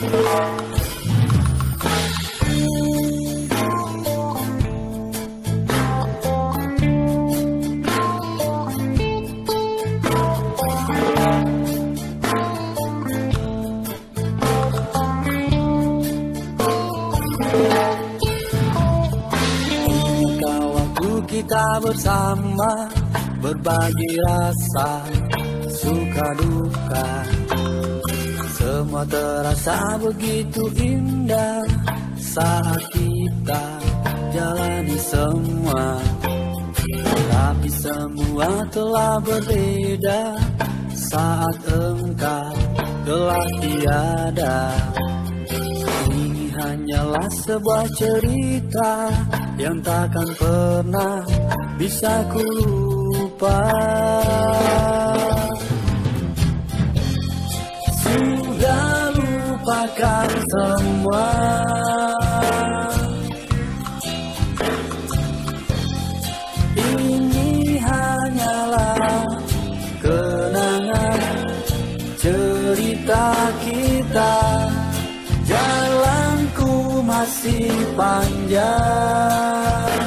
Kita bersama berbagi rasa suka duka, semua terasa begitu indah saat kita jalani semua. Tapi semua telah berbeda saat engkau telah tiada. Ini hanyalah sebuah cerita yang takkan pernah bisa ku lupa. Sudah lupakan semua, ini hanyalah kenangan cerita kita. Jalanku masih panjang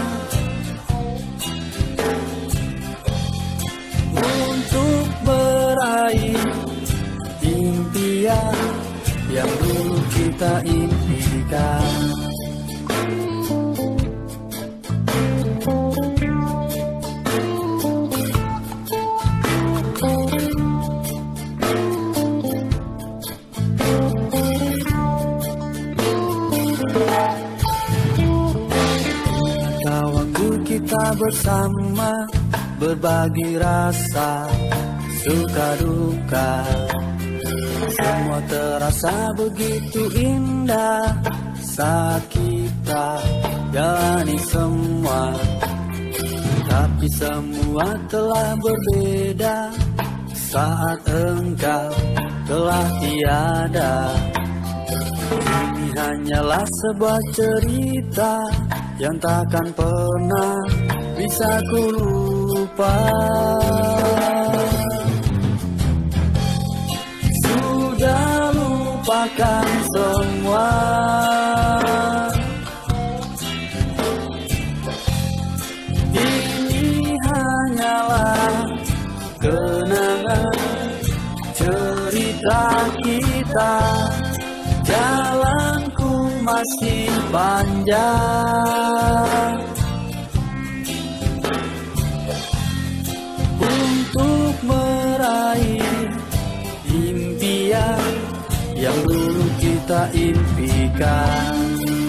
untuk meraih impian yang dulu kita impikan. Kita bersama berbagi rasa suka duka, semua terasa begitu indah saat kita jalani semua. Tapi semua telah berbeda saat engkau telah tiada. Ini hanyalah sebuah cerita yang takkan pernah bisa ku lupa. Sudah lupakan semua, ini hanyalah kenangan cerita kita. Jalanku masih panjang untuk meraih impian yang dulu kita impikan.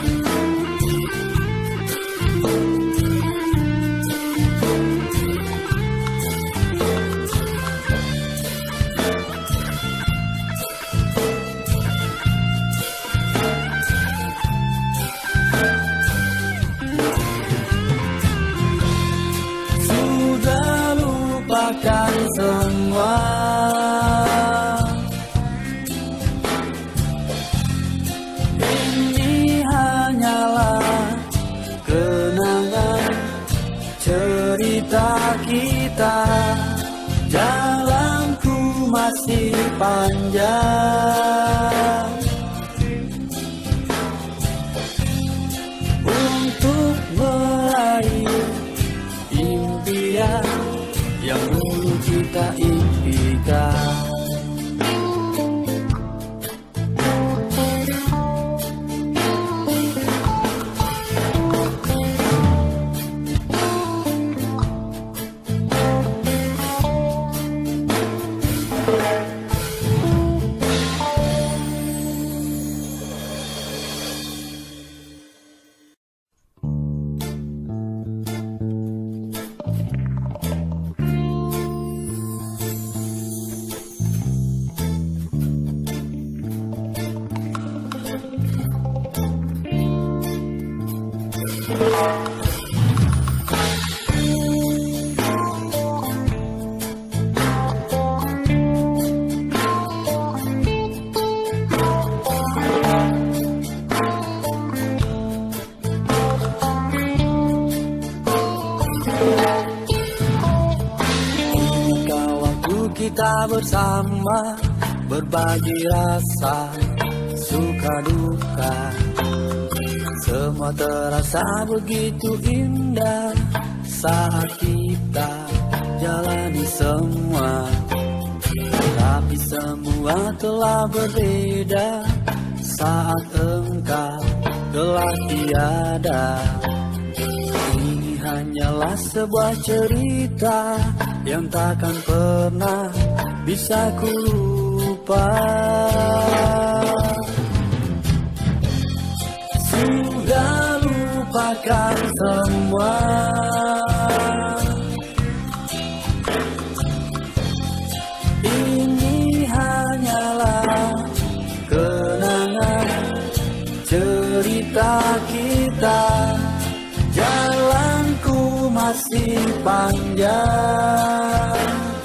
Lupakan semua, ini hanyalah kenangan cerita kita. Jalanku masih panjang untuk meraih impian yang dulu kita impikan. Kita bersama berbagi rasa suka duka, semua terasa begitu indah saat kita jalani semua. Tapi semua telah berbeda saat engkau telah tiada. Ini hanyalah sebuah cerita yang takkan pernah bisa ku lupa. Sudah lupakan semua, ini hanyalah kenangan cerita kita. Jalanku masih panjang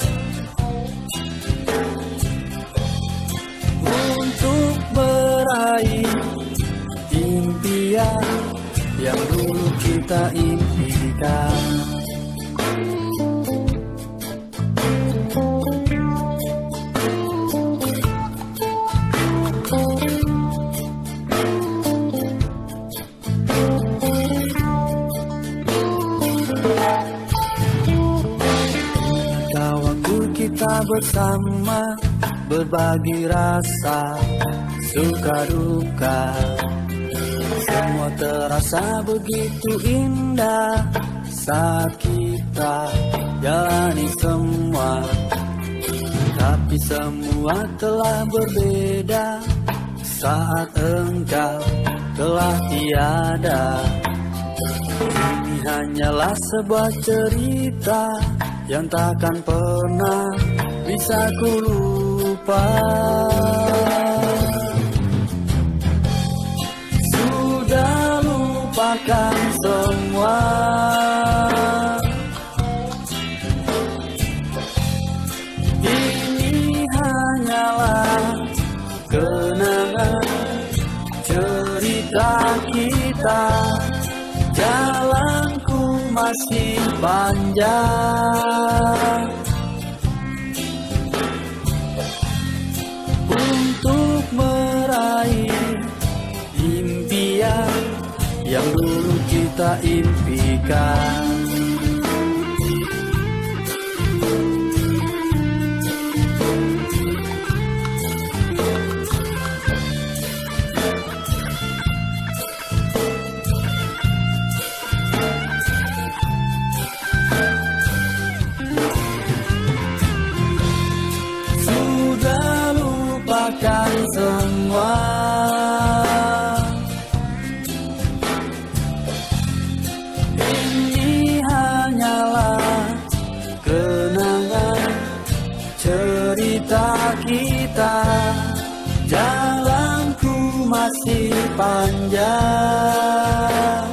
untuk meraih impian yang dulu kita impikan. Waktu kita bersama berbagi rasa suka duka, semua terasa begitu indah saat kita jalani semua. Tapi semua telah berbeda saat engkau telah tiada. Ini hanyalah sebuah cerita yang takkan pernah bisa ku lupa. Sudah lupakan semua, ini hanyalah kenangan cerita kita. Jalanku masih panjang untuk meraih impian yang dulu kita impikan. Lupakan semua, ini hanyalah kenangan cerita kita. Jalanku masih panjang